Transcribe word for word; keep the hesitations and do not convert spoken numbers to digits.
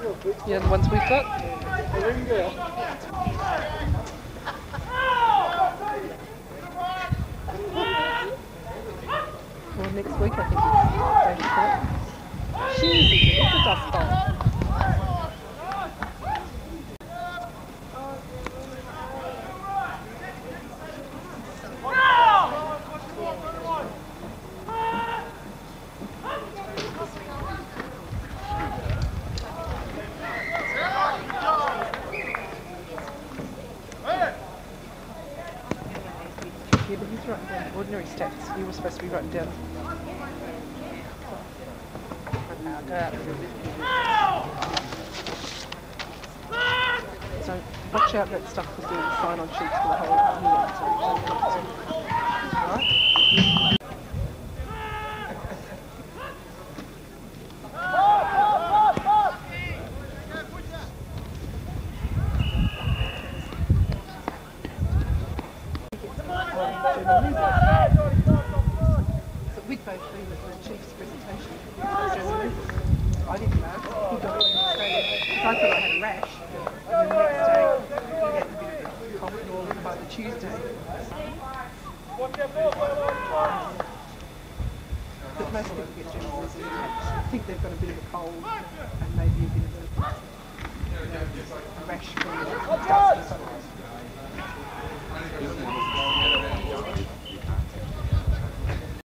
Yeah, the ones we've got. Well, next week I think it's going to Jeez, it's a dust bowl. Yeah, but he's writing down ordinary stats. You were supposed to be writing down. So watch out that stuff was doing the sign-on sheets for the whole year. Right? So we'd both been at the Chief's presentation for journalism. I didn't know. He got it in Australia. So I thought I had a rash. And then the next day, he had a bit of cough and all by the Tuesday. But most people get journalism. I think they've got a bit of a cold and maybe a bit of a, you know, a rash from the dust.